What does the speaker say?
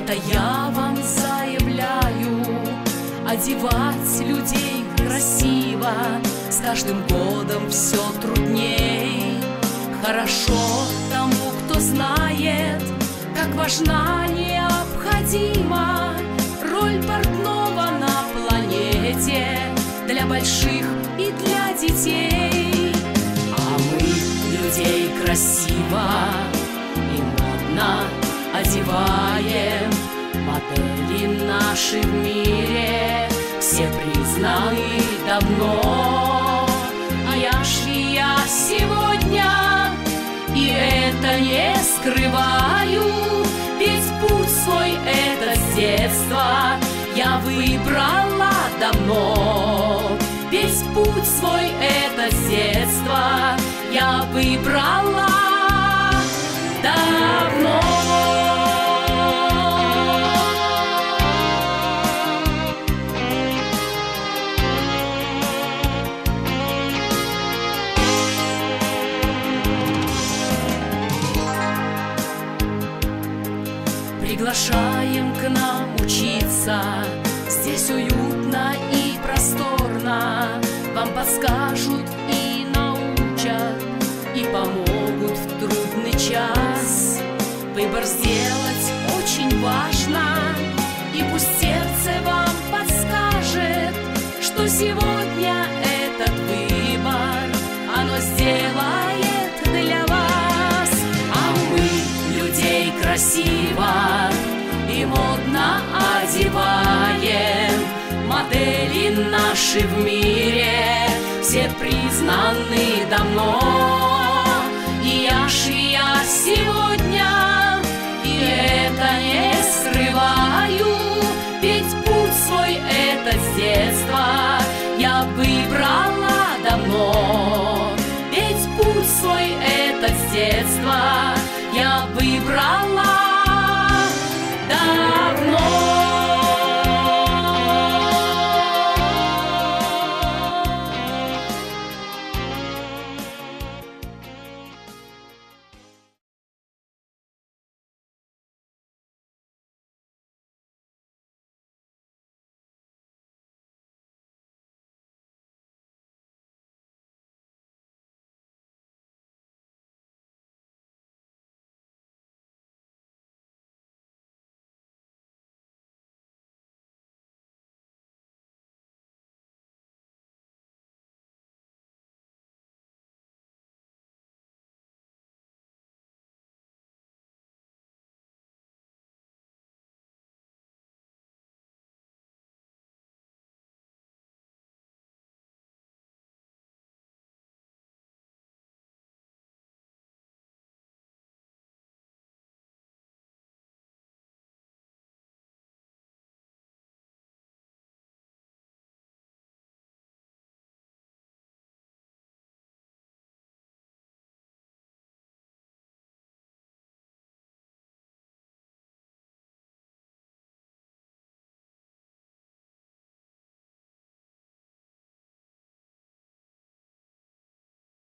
Это я вам заявляю, одевать людей красиво с каждым годом все трудней. Хорошо тому, кто знает, как важна, необходима роль портного на планете для больших и для детей. А мы людей красиво и модно одеваем, модели наши в мире все признаны давно. А я сегодня и это не скрываю, ведь путь свой этот с детства я выбрала давно. Весь путь свой этот с детства я выбрала давно. Приглашаем к нам учиться, здесь уютно и просторно. Вам подскажут и научат, и помогут в трудный час. Выбор сделать очень важно, и пусть сердце вам подскажет, что сегодня этот выбор оно сделает для вас. А мы людей красиво и модно одеваем, модели наши в мире все признаны давно. И я сегодня и это не скрываю, ведь путь свой этот с детства я выбрала давно. Ведь путь свой этот с детства я выбрала